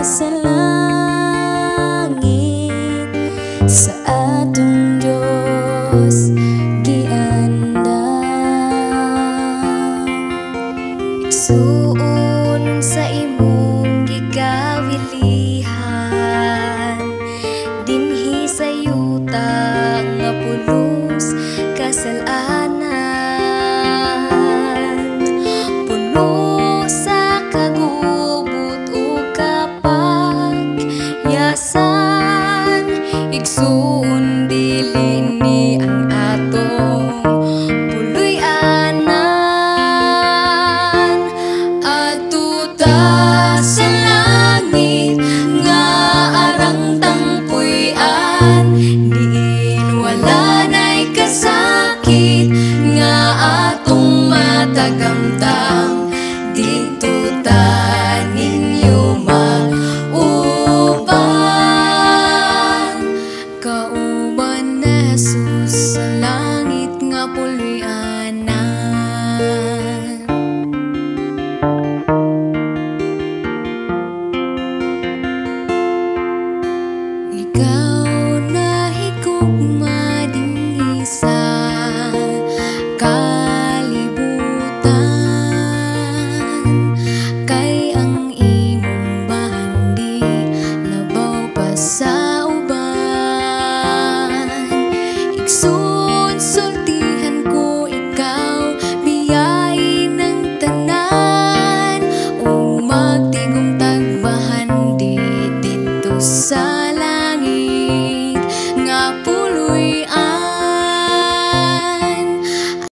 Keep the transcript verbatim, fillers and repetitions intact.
sa langit sa atong Dios giandam. Igsuon sa imong gikawilihan dinhi sa yuta nga pulos kasalanan, puno sa kagubot ug kapagyasan. Igsuon dili ni ang atong puloy-anan. Adto ta sa langit nga arang tangpuy-an, diin wala nay kasakit nga atong matagamtam. Dito ta ninyo mag-uban, kauban na Jesus sa langit nga puloy-anan. Ikaw na higugma dinhi sa